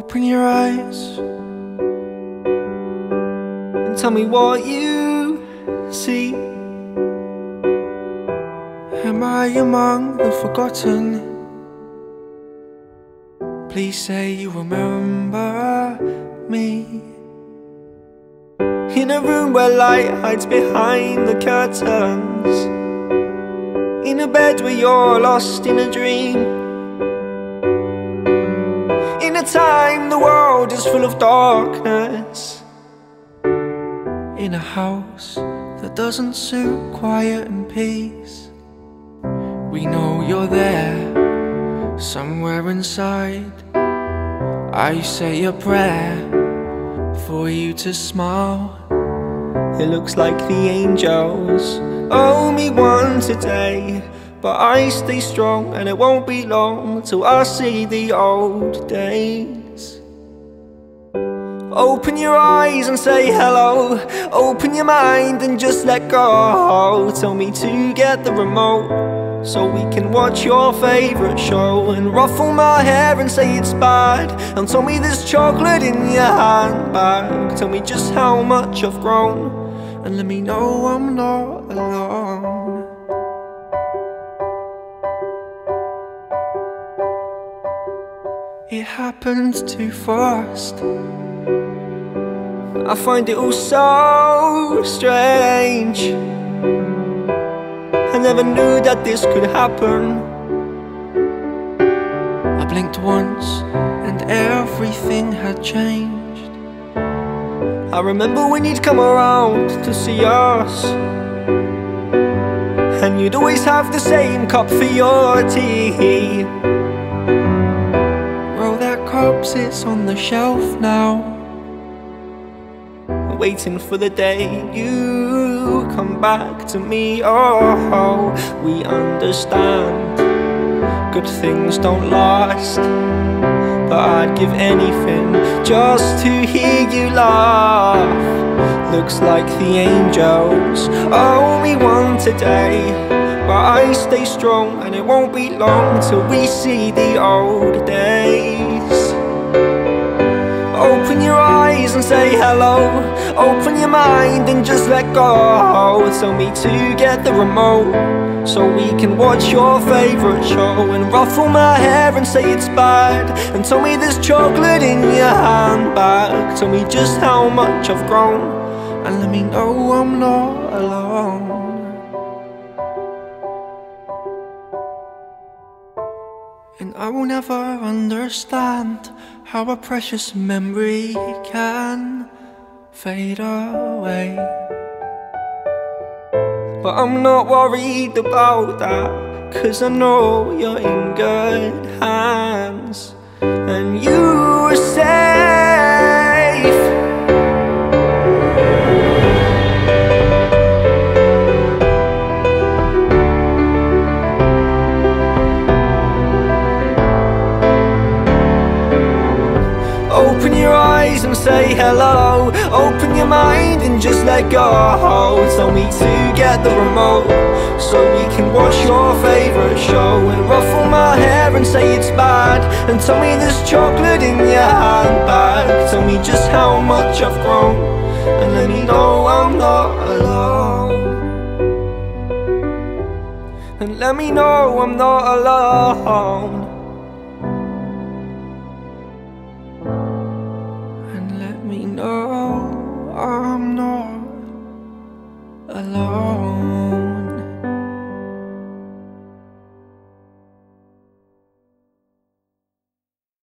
Open your eyes and tell me what you see. Am I among the forgotten? Please say you remember me. In a room where light hides behind the curtains, in a bed where you're lost in a dream, in a time the world is full of darkness, in a house that doesn't suit quiet and peace. We know you're there, somewhere inside. I say a prayer for you to smile. It looks like the angels owe me one today, but I stay strong and it won't be long till I see the old days. Open your eyes and say hello. Open your mind and just let go. Tell me to get the remote so we can watch your favourite show, and ruffle my hair and say it's bad, and tell me there's chocolate in your handbag. Tell me just how much I've grown, and let me know I'm not alone. It happened too fast. I find it all so strange. I never knew that this could happen. I blinked once and everything had changed. I remember when you'd come around to see us, and you'd always have the same cup for your tea. Well, that cup sits on the shelf now, waiting for the day you come back to me. Oh, we understand good things don't last, but I'd give anything just to hear you laugh. Looks like the angels owe me one today, but I stay strong and it won't be long till we see the old days. Open your eyes and say hello. Open your mind and just let go. Tell me to get the remote so we can watch your favourite show, and ruffle my hair and say it's bad, and tell me there's chocolate in your handbag. Tell me just how much I've grown, and let me know I'm not alone. And I will never understand how a precious memory can fade away, but I'm not worried about that, 'cause I know you're in good hands, and you are safe. Open your eyes and say hello. Open your mind and just let go. Tell me to get the remote so we can watch your favourite show, and ruffle my hair and say it's bad, and tell me there's chocolate in your handbag. Tell me just how much I've grown, and let me know I'm not alone. And let me know I'm not alone. Let me know I'm not alone.